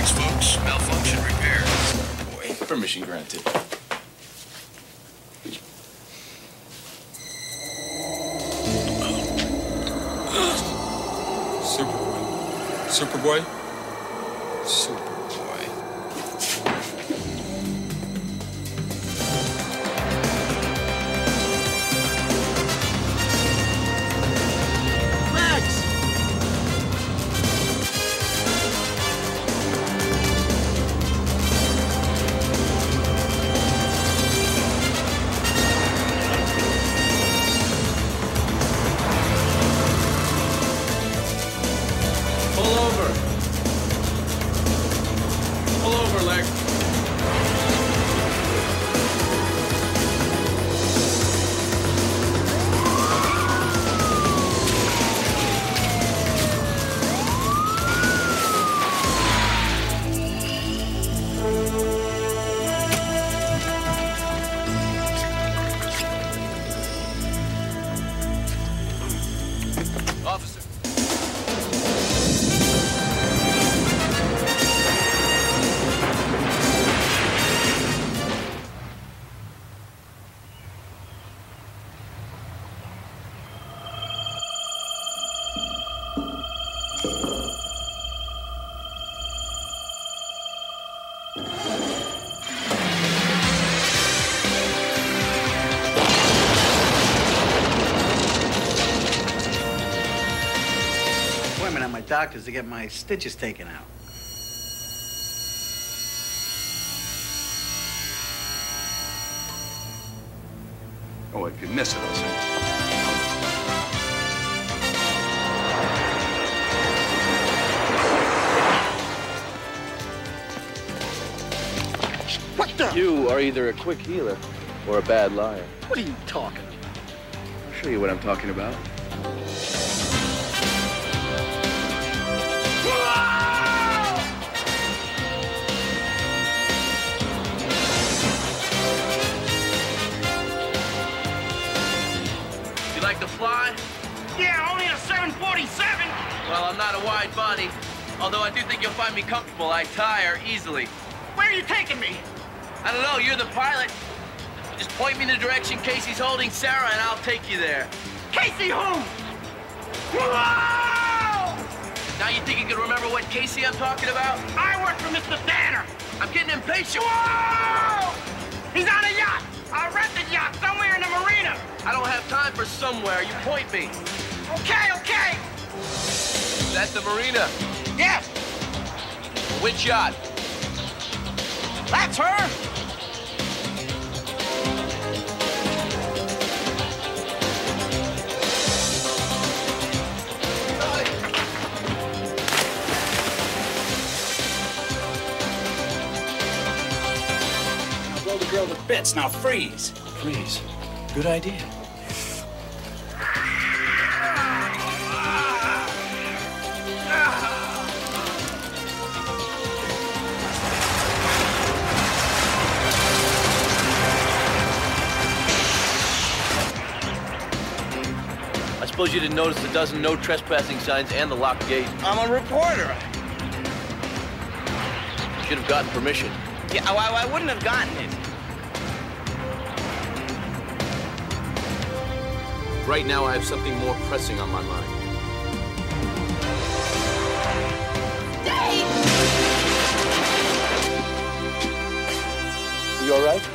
Thanks, folks. Malfunction repair. Boy, permission granted. Superboy. Superboy? Superboy. Officer. At my doctor's to get my stitches taken out. Oh, if you miss it, I'll say. What the? You are either a quick healer or a bad liar. What are you talking about? I'll show you what I'm talking about. You like to fly? Yeah, only a 747. Well, I'm not a wide body. Although I do think you'll find me comfortable. I tire easily. Where are you taking me? I don't know, you're the pilot. Just point me in the direction Casey's holding Sarah and I'll take you there. Casey who? Whoa! Now you think you can remember what Casey I'm talking about? I work for Mr. Danner. I'm getting impatient. Whoa! He's on a yacht. A rented yacht somewhere in the marina. I don't have time for somewhere. You point me. Okay, okay. That's the marina. Yes, Which yacht? that's her. Blow the girl to bits. Now freeze. Freeze. Good idea. I suppose you didn't notice the dozen no trespassing signs and the locked gate. I'm a reporter. You should have gotten permission. Yeah, I wouldn't have gotten it. Right now, I have something more pressing on my mind. You all right?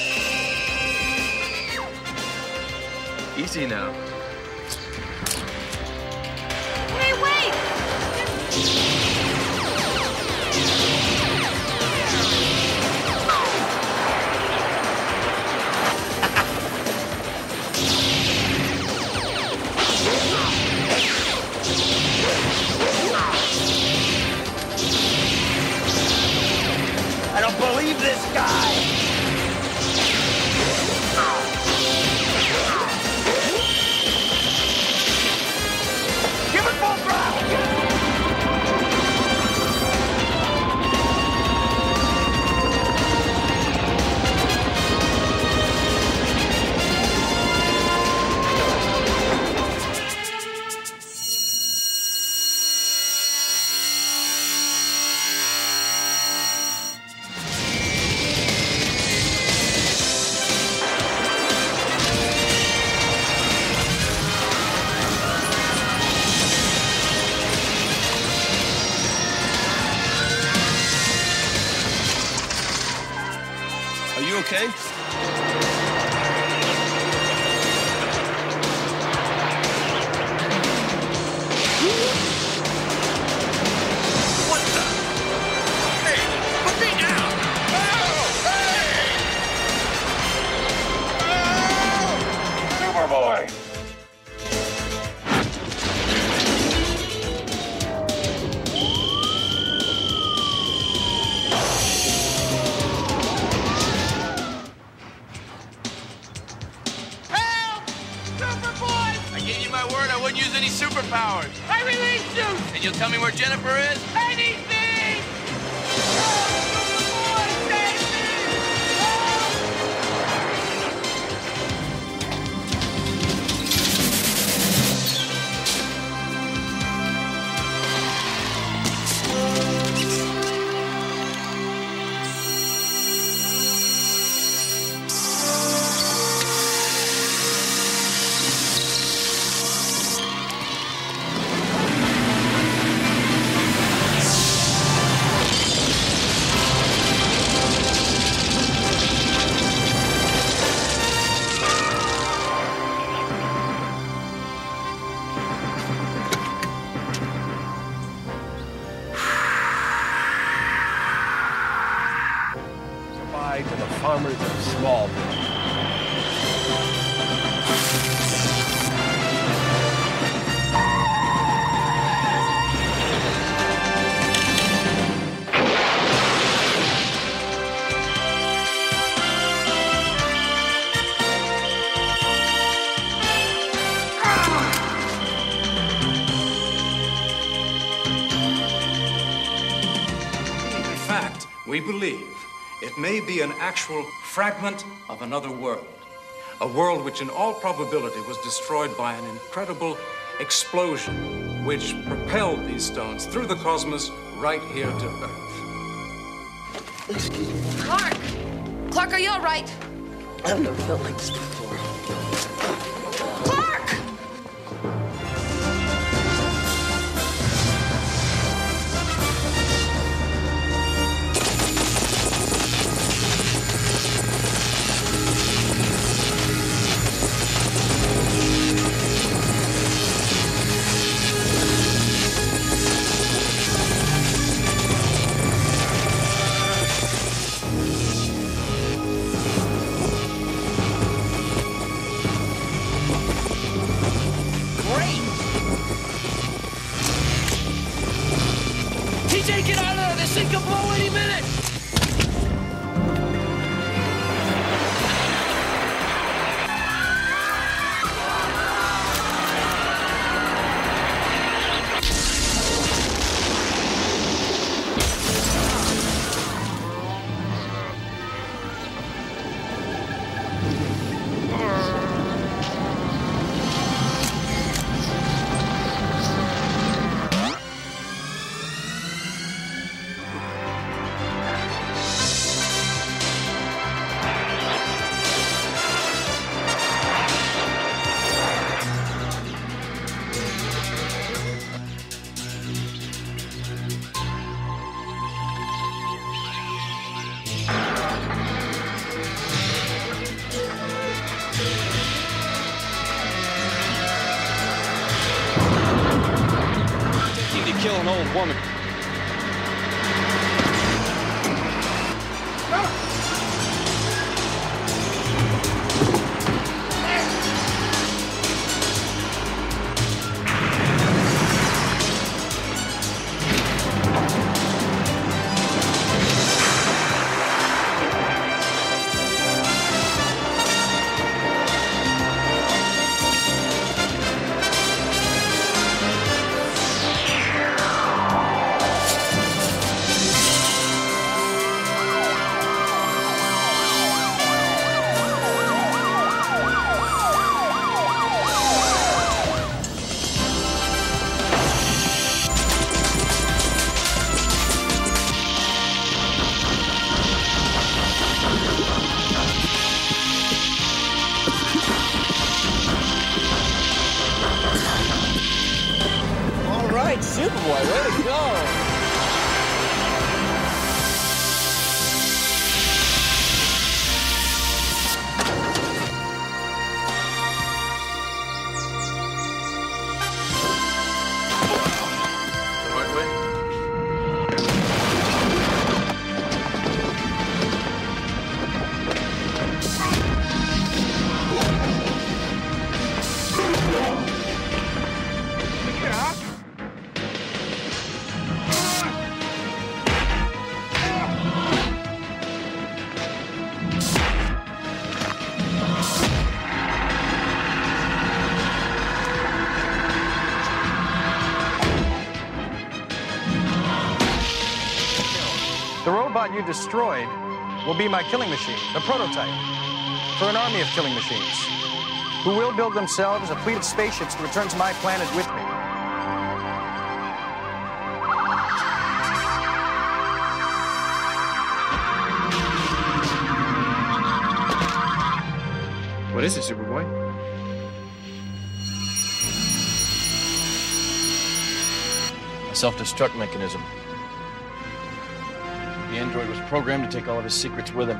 Easy now. okay? What the? Hey, put me down! Oh, hey! Superboy! Help! Superboy! I gave you my word I wouldn't use any superpowers. I released you! And you'll tell me where Jennifer is? Anything! Superboy, save me! To the farmers of small. In fact, we believe it may be an actual fragment of another world. A world which in all probability was destroyed by an incredible explosion which propelled these stones through the cosmos right here to Earth. Clark! Clark, are you all right? I've never felt like this before. Clark! TJ, get out of there! This thing could blow any minute! Kill an old woman. Superboy, way to go! robot you destroyed will be my killing machine, the prototype, for an army of killing machines, who will build themselves a fleet of spaceships to return to my planet with me. What is it, Superboy? A self-destruct mechanism. The android was programmed to take all of his secrets with him.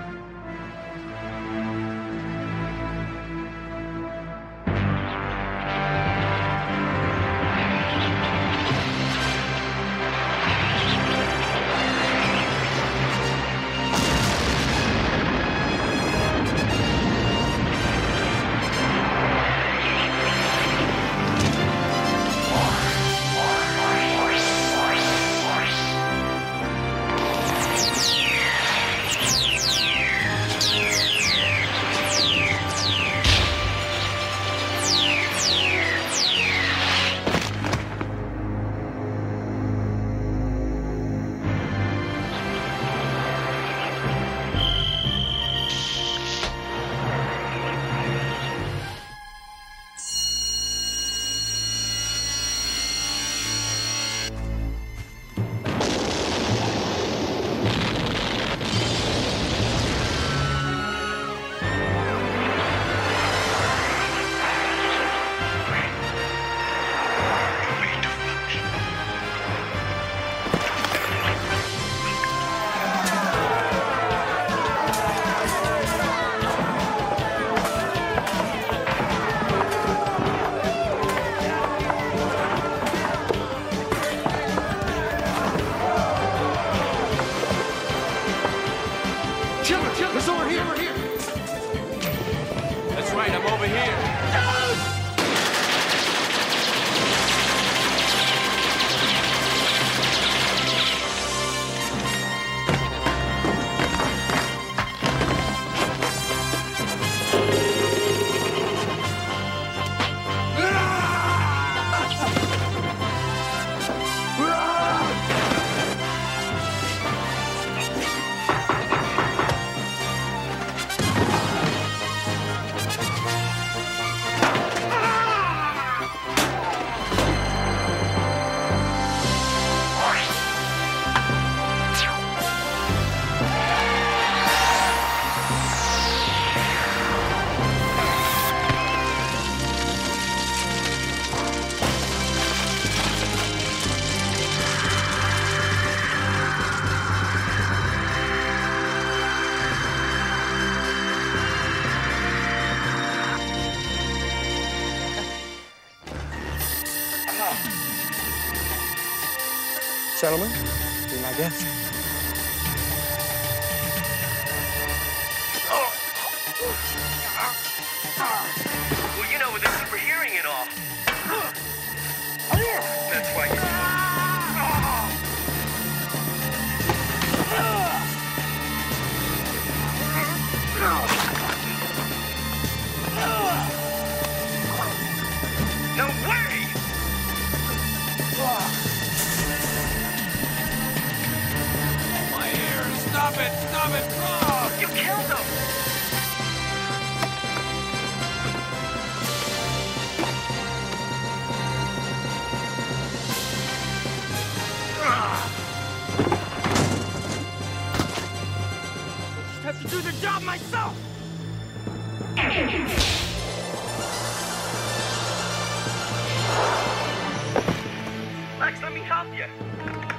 That's right, I'm over here. Gentlemen, be my guest. Well, you know, with the super hearing and all. That's why you... No way! My ears! Stop it! Stop it! Oh! You killed him! I just have to do the job myself! Lex, let me help you.